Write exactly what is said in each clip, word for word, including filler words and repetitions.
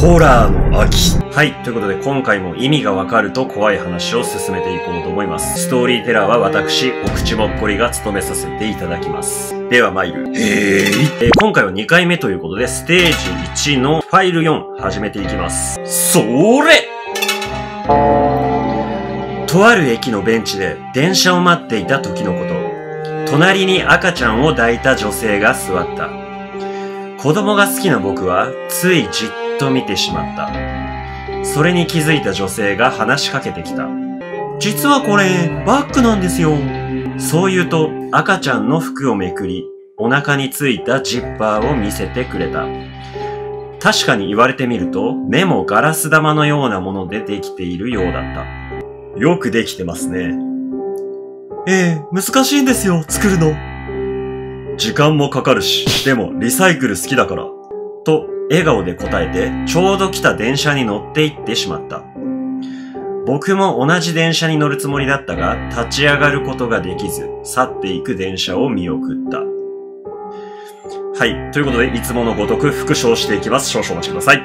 ホラーの秋。はい。ということで、今回も意味がわかると怖い話を進めていこうと思います。ストーリーテラーは私、お口もっこりが務めさせていただきます。では参る。へーい。えー、今回はにかいめということで、ステージいちのファイルよん、始めていきます。それ！とある駅のベンチで電車を待っていた時のこと。隣に赤ちゃんを抱いた女性が座った。子供が好きな僕はついじっと見てしまった。それに気づいた女性が話しかけてきた。実はこれ、バッグなんですよ。そう言うと赤ちゃんの服をめくり、お腹についたジッパーを見せてくれた。確かに言われてみると、目もガラス玉のようなものでできているようだった。よくできてますね。ええ、難しいんですよ、作るの。時間もかかるし、でもリサイクル好きだから。と、笑顔で答えて、ちょうど来た電車に乗って行ってしまった。僕も同じ電車に乗るつもりだったが、立ち上がることができず、去っていく電車を見送った。はい。ということで、いつものごとく復唱していきます。少々お待ちください。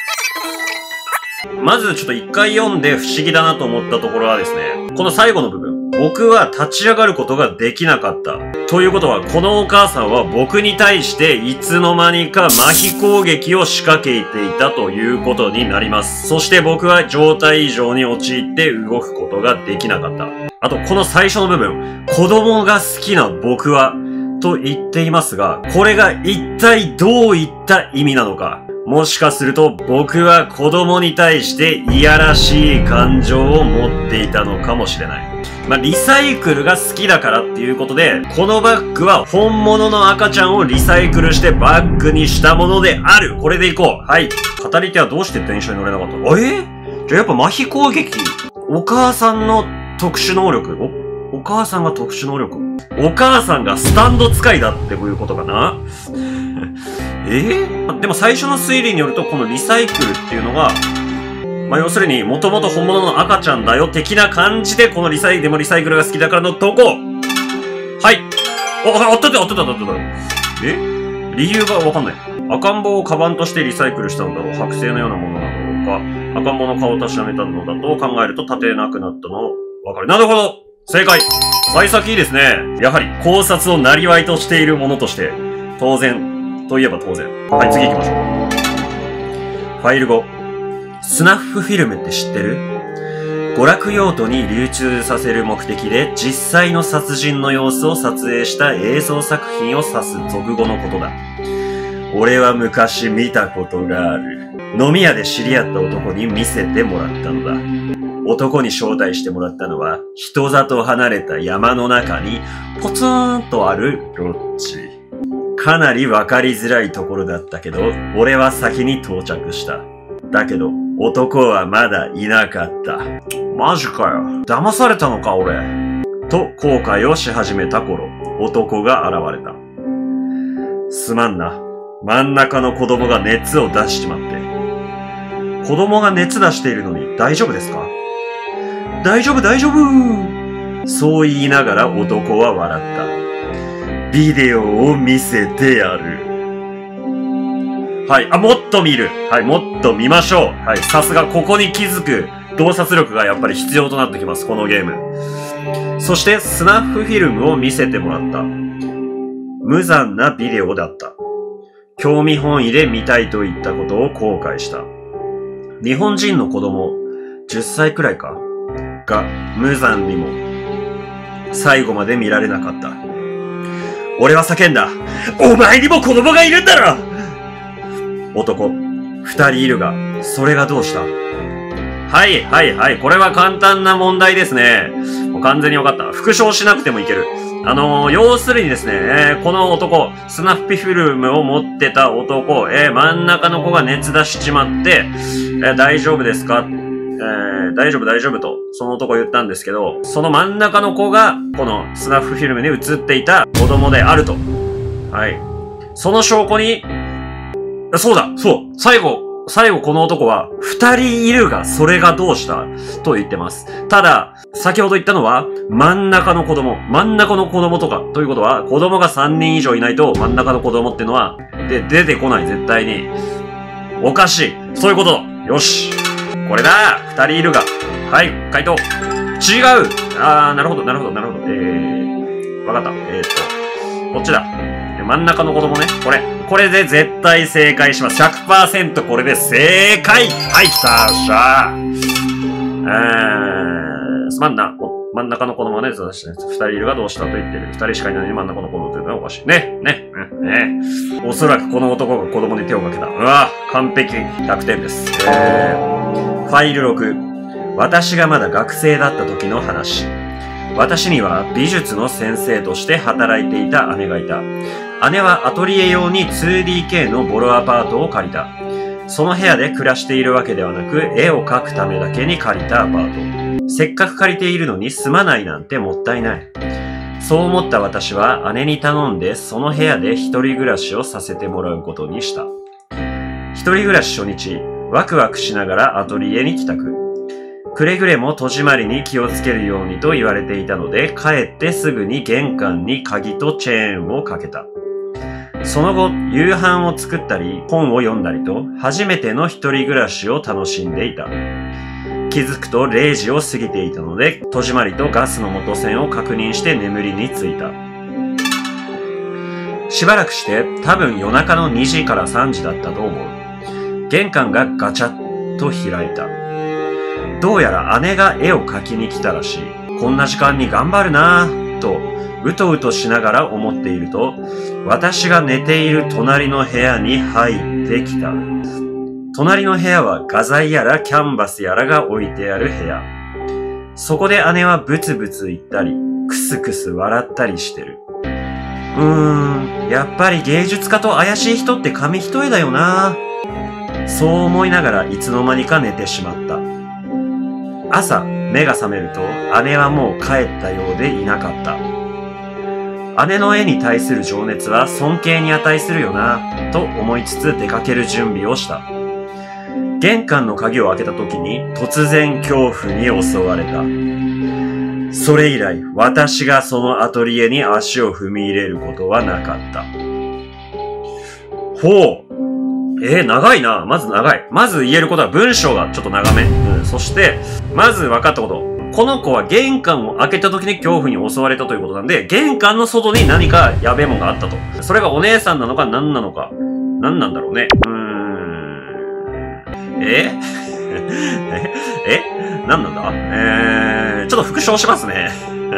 まずちょっと一回読んで不思議だなと思ったところはですね、この最後の部分。僕は立ち上がることができなかった。ということは、このお母さんは僕に対していつの間にか麻痺攻撃を仕掛けていたということになります。そして僕は状態異常に陥って動くことができなかった。あと、この最初の部分、子供が好きな僕は、と言っていますが、これが一体どういった意味なのか。もしかすると僕は子供に対していやらしい感情を持っていたのかもしれない。まあ、リサイクルが好きだからっていうことで、このバッグは本物の赤ちゃんをリサイクルしてバッグにしたものである。これでいこう。はい。語り手はどうして電車に乗れなかったの？えじゃあやっぱ麻痺攻撃。お母さんの特殊能力。お、お母さんが特殊能力。お母さんがスタンド使いだっていうことかなえー、でも最初の推理によると、このリサイクルっていうのが、まあ、要するに、もともと本物の赤ちゃんだよ、的な感じで、このリサイ、でもリサイクルが好きだからのとこ。はい。あ、あったってあったってあったって。え理由がわかんない。赤ん坊をカバンとしてリサイクルしたのだろう。剥製のようなものなのか。赤ん坊の顔を確かめたのだと考えると立てなくなったのわかる。なるほど正解幸先いいですね。やはり考察を生りとしているものとして、当然、といえば当然。はい、次行きましょう。ファイルご。スナッフフィルムって知ってる？娯楽用途に流通させる目的で実際の殺人の様子を撮影した映像作品を指す俗語のことだ。俺は昔見たことがある。飲み屋で知り合った男に見せてもらったのだ。男に招待してもらったのは人里離れた山の中にポツーンとあるロッジ。かなりわかりづらいところだったけど、俺は先に到着した。だけど、男はまだいなかった。マジかよ。騙されたのか、俺。と、後悔をし始めた頃、男が現れた。すまんな。真ん中の子供が熱を出しちまって。子供が熱出しているのに大丈夫ですか？大丈夫、大丈夫。そう言いながら男は笑った。ビデオを見せてやる。はい。あ、もっと見る。はい。もっと見ましょう。はい。さすが、ここに気づく洞察力がやっぱり必要となってきます。このゲーム。そして、スナッフフィルムを見せてもらった。無残なビデオだった。興味本位で見たいと言ったことを後悔した。日本人の子供、じゅっさいくらいか。が、無残にも、最後まで見られなかった。俺は叫んだ。お前にも子供がいるんだろ！男、二人いるが、それがどうした？はい、はい、はい。これは簡単な問題ですね。もう完全に分かった。復唱しなくてもいける。あのー、要するにですね、えー、この男、スナッフフィルムを持ってた男、えー、真ん中の子が熱出しちまって、えー、大丈夫ですか？えー、大丈夫大丈夫と、その男言ったんですけど、その真ん中の子が、このスナッフフィルムに映っていた子供であると。はい。その証拠に、そうだそう最後、最後この男は、二人いるが、それがどうしたと言ってます。ただ、先ほど言ったのは、真ん中の子供、真ん中の子供とか、ということは、子供が三人以上いないと、真ん中の子供ってのは、で、出てこない、絶対に。 おかしい。そういうこと。よし。これだ。二人いるが。はい、回答。違う。あー、なるほど、なるほど、なるほど。えー、わかった。えーっと、こっちだ。真ん中の子供ね。これ。これで絶対正解します。ひゃくパーセント これで正解。はい、来た。しゃー。えー、すまんな。真ん中の子供はね、二人いるがどうしたと言ってる。二人しかいないのに真ん中の子供というのはおかしい。ね、ね、ね。おそらくこの男が子供に手をかけた。うわ、完璧。ひゃくてんです。えー、ファイルろく。私がまだ学生だった時の話。私には美術の先生として働いていた姉がいた。姉はアトリエ用に ツーディーケー のボロアパートを借りた。その部屋で暮らしているわけではなく、絵を描くためだけに借りたアパート。せっかく借りているのに住まないなんてもったいない。そう思った私は姉に頼んでその部屋で一人暮らしをさせてもらうことにした。一人暮らし初日、ワクワクしながらアトリエに帰宅。くれぐれも戸締まりに気をつけるようにと言われていたので、帰ってすぐに玄関に鍵とチェーンをかけた。その後、夕飯を作ったり、本を読んだりと、初めての一人暮らしを楽しんでいた。気づくとれいじを過ぎていたので、戸締まりとガスの元栓を確認して眠りについた。しばらくして、多分夜中のにじからさんじだったと思う。玄関がガチャッと開いた。どうやら姉が絵を描きに来たらしい。こんな時間に頑張るなぁ、と、うとうとしながら思っていると、私が寝ている隣の部屋に入ってきた。隣の部屋は画材やらキャンバスやらが置いてある部屋。そこで姉はブツブツ言ったり、クスクス笑ったりしてる。うーん、やっぱり芸術家と怪しい人って紙一重だよな。そう思いながらいつの間にか寝てしまった。朝、目が覚めると姉はもう帰ったようでいなかった。姉の絵に対する情熱は尊敬に値するよな、と思いつつ出かける準備をした。玄関の鍵を開けた時に突然恐怖に襲われた。それ以来、私がそのアトリエに足を踏み入れることはなかった。ほう。えー、長いな。まず長い。まず言えることは文章がちょっと長め。うん、そして、まず分かったこと。この子は玄関を開けた時に恐怖に襲われたということなんで、玄関の外に何かやべえもんがあったと。それがお姉さんなのか何なのか。何なんだろうね。うーん。えええ何なんだえー、ちょっと復唱しますね。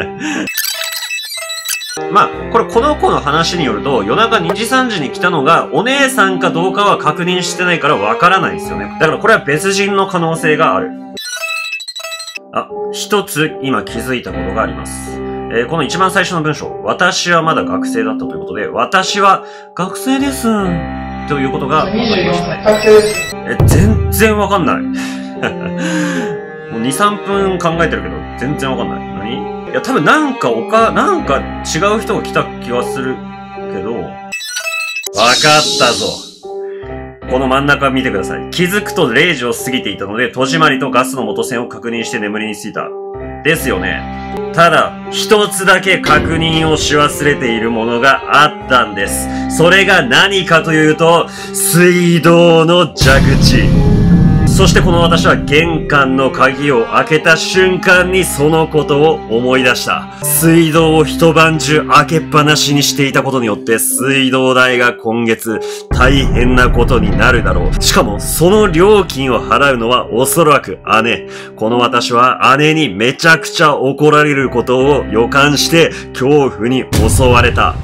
まあ、これこの子の話によると、夜中にじさんじに来たのがお姉さんかどうかは確認してないからわからないんですよね。だからこれは別人の可能性がある。あ、一つ今気づいたことがあります。えー、この一番最初の文章。私はまだ学生だったということで、私は学生です。ということが分かりましたね。え、全然わかんない。もうに、さんぷん考えてるけど、全然わかんない。何？いや、多分なんかおか、なんか違う人が来た気はするけど、わかったぞ。この真ん中見てください。気づくとれいじを過ぎていたので、戸締まりとガスの元栓を確認して眠りについた。ですよね。ただ、一つだけ確認をし忘れているものがあったんです。それが何かというと、水道の蛇口。そしてこの私は玄関の鍵を開けた瞬間にそのことを思い出した。水道を一晩中開けっぱなしにしていたことによって水道代が今月大変なことになるだろう。しかもその料金を払うのはおそらく姉。この私は姉にめちゃくちゃ怒られることを予感して恐怖に襲われた。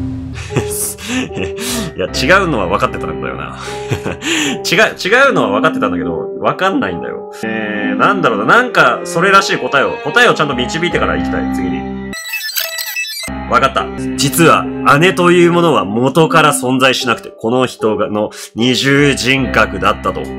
いや、違うのは分かってたんだよな。違う、違うのは分かってたんだけど、分かんないんだよ。えー、なんだろうな、なんか、それらしい答えを、答えをちゃんと導いてから行きたい、次に。分かった。実は、姉というものは元から存在しなくて、この人がの二重人格だったと。はい。うん、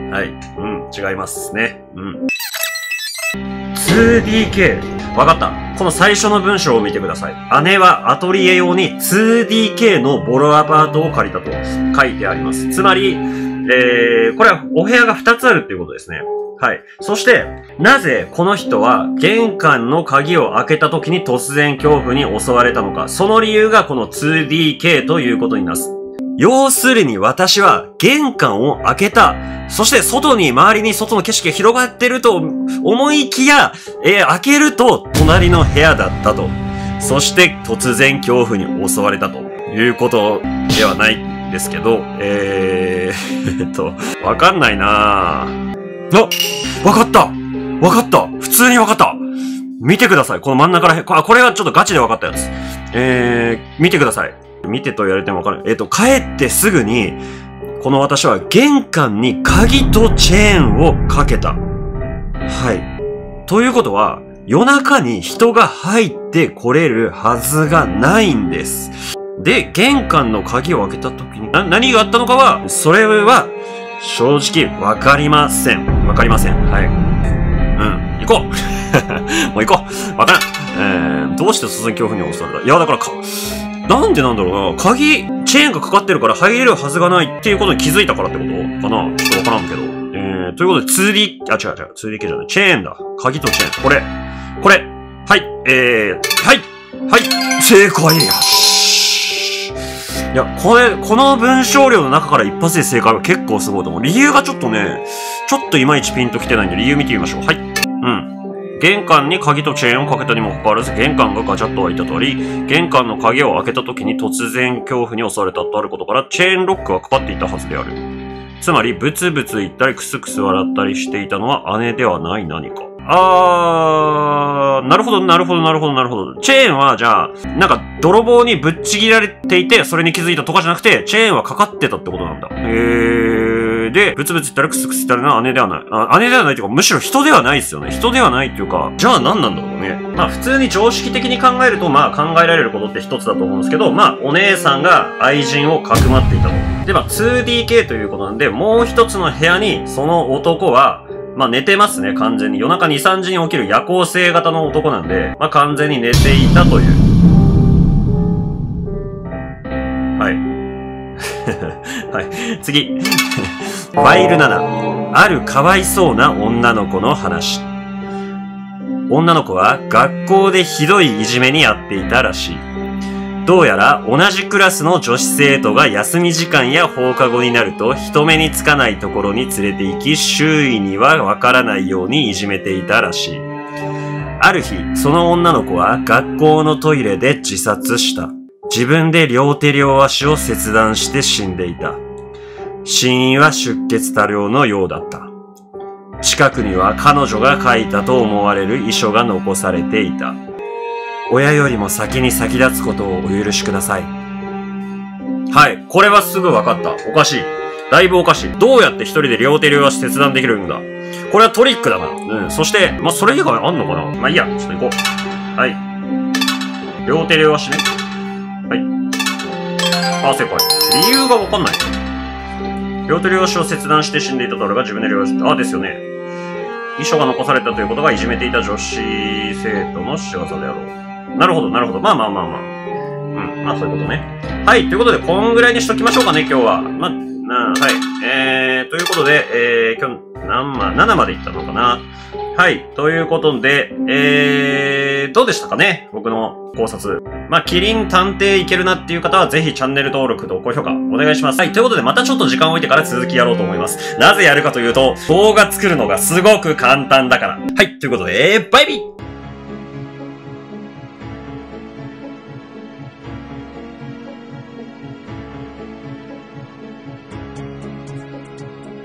違いますね。うん。ツーディーケー。わかった。この最初の文章を見てください。姉はアトリエ用に ツーディーケー のボロアパートを借りたと書いてあります。つまり、えー、これはお部屋がふたつあるっていうことですね。はい。そして、なぜこの人は玄関の鍵を開けた時に突然恐怖に襲われたのか。その理由がこの ツーディーケー ということにな要するに私は玄関を開けた。そして外に、周りに外の景色が広がってると思いきや、えー、開けると隣の部屋だったと。そして突然恐怖に襲われたということではないんですけど、えー、えっと、わかんないなぁ。あ、わかったわかった普通にわかった見てください。この真ん中らへん。これはちょっとガチでわかったやつ。えー、見てください。見てと言われてもわかる。えっと、帰ってすぐに、この私は玄関に鍵とチェーンをかけた。はい。ということは、夜中に人が入ってこれるはずがないんです。で、玄関の鍵を開けた時に、な、何があったのかは、それは、正直わかりません。わかりません。はい。うん。行こうもう行こうわからん。えー、どうして突然恐怖に襲われた？いや、だからか、なんでなんだろうな。鍵、チェーンがかかってるから入れるはずがないっていうことに気づいたからってことかな？ちょっとわからんけど。えー、ということで ツーディー、あ、違う違う、ツーディー 系じゃない。チェーンだ。鍵とチェーン。これ。これ。はい。えー、はい。はい。正解や。いや、これ、この文章量の中から一発で正解は結構すごいと思う。理由がちょっとね、ちょっといまいちピンときてないんで理由見てみましょう。はい。うん。玄関に鍵とチェーンをかけたにもかかわらず、玄関がガチャッと開いたとあり、玄関の鍵を開けた時に突然恐怖に襲われたとあることから、チェーンロックがかかっていたはずである。つまり、ブツブツ言ったりクスクス笑ったりしていたのは姉ではない何か。あー、なるほど、なるほど、なるほど、なるほど。チェーンは、じゃあ、なんか、泥棒にぶっちぎられていて、それに気づいたとかじゃなくて、チェーンはかかってたってことなんだ。へー。で、ブツブツ言ったらクスクス言ったらな、姉ではない。あ、姉ではないというか、むしろ人ではないですよね。人ではないっていうか、じゃあ何なんだろうね。まあ、普通に常識的に考えると、まあ、考えられることって一つだと思うんですけど、まあ、お姉さんが愛人をかくまっていたと。で、まあ、ツーディーケー ということなんで、もう一つの部屋に、その男は、まあ寝てますね、完全に。夜中に、さんじに起きる夜行性型の男なんで、まあ完全に寝ていたという。はい。はい。次。ファイルなな。あるかわいそうな女の子の話。女の子は学校でひどいいじめにあっていたらしい。どうやら同じクラスの女子生徒が休み時間や放課後になると人目につかないところに連れて行き、周囲にはわからないようにいじめていたらしい。ある日、その女の子は学校のトイレで自殺した。自分で両手両足を切断して死んでいた。死因は出血多量のようだった。近くには彼女が書いたと思われる遺書が残されていた。親よりも先に先立つことをお許しください。はい。これはすぐ分かった。おかしい。だいぶおかしい。どうやって一人で両手両足切断できるんだ。これはトリックだな。うん。そして、まあ、それ以外あんのかな。まあ、いいや。ちょっと行こう。はい。両手両足ね。はい。あ、正解。理由が分かんない。両手両足を切断して死んでいたとあるが自分で両足、あ、ですよね。遺書が残されたということがいじめていた女子生徒の仕業であろう。なるほど、なるほど。まあまあまあまあ。うん。まあそういうことね。はい。ということで、こんぐらいにしときましょうかね、今日は。まあ、な、はい。えー、ということで、えー、今日、何ま、ななまでいったのかな。はい。ということで、えー、どうでしたかね、僕の考察。まあ、キリン探偵いけるなっていう方は、ぜひチャンネル登録と高評価お願いします。はい。ということで、またちょっと時間を置いてから続きやろうと思います。なぜやるかというと、動画作るのがすごく簡単だから。はい。ということで、バイビー